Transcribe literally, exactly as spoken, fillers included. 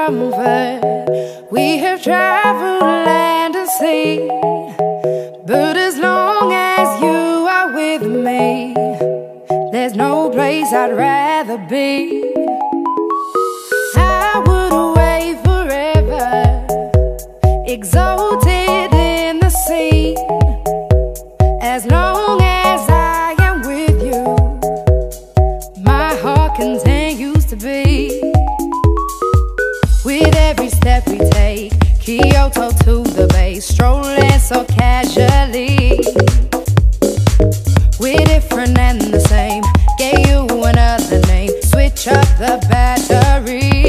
comfort. We have traveled land and sea, but as long as you are with me, there's no place I'd rather be. I would away forever, exalted in the sea. As long as I am with you, my heart continues to beat. With every step we take, Kyoto to the bay, strolling so casually. We're different and the same, gave you another name, switch up the battery.